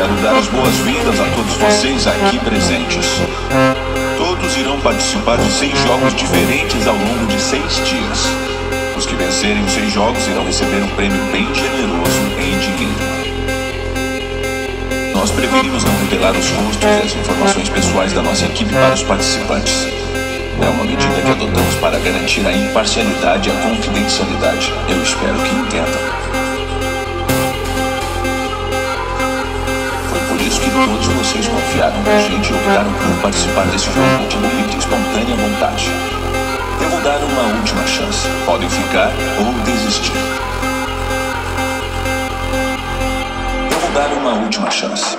Quero dar as boas-vindas a todos vocês aqui presentes. Todos irão participar de 6 jogos diferentes ao longo de 6 dias. Os que vencerem os 6 jogos irão receber um prêmio bem generoso em dinheiro. Nós preferimos não revelar os rostos e as informações pessoais da nossa equipe para os participantes. É uma medida que adotamos para garantir a imparcialidade e a confidencialidade. Eu espero que entendam. Foi por isso que todos vocês confiaram na gente e optaram por participar desse jogo de livre e espontânea vontade. Eu vou dar uma última chance. Podem ficar ou desistir. Eu vou dar uma última chance.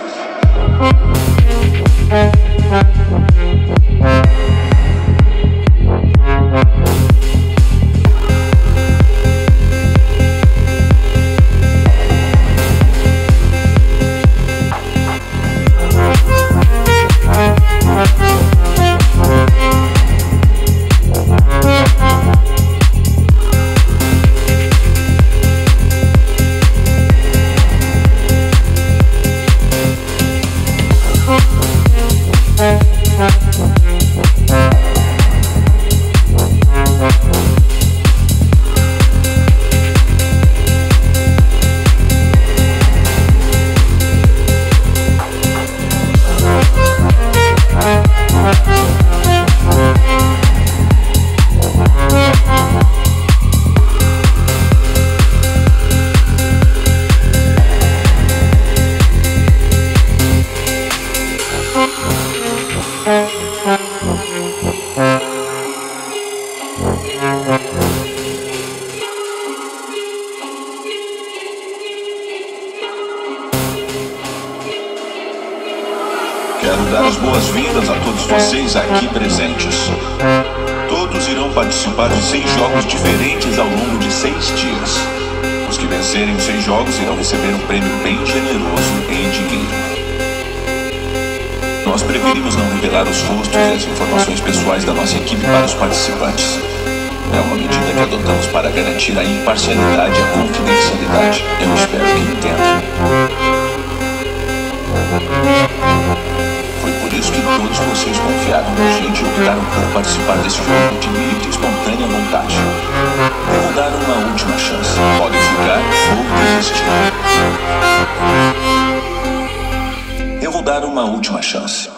Quero dar as boas-vindas a todos vocês aqui presentes. Todos irão participar de 6 jogos diferentes ao longo de 6 dias. Os que vencerem os 6 jogos irão receber um prêmio bem generoso em dinheiro. Nós preferimos não revelar os rostos e as informações pessoais da nossa equipe para os participantes. É uma medida que adotamos para garantir a imparcialidade e a confidencialidade. Eu espero que entendam. Foi por isso que todos vocês confiaram na gente e optaram por participar desse jogo de livre e espontânea vontade. Eu vou dar uma última chance. Podem ficar ou desistir. Eu vou dar uma última chance.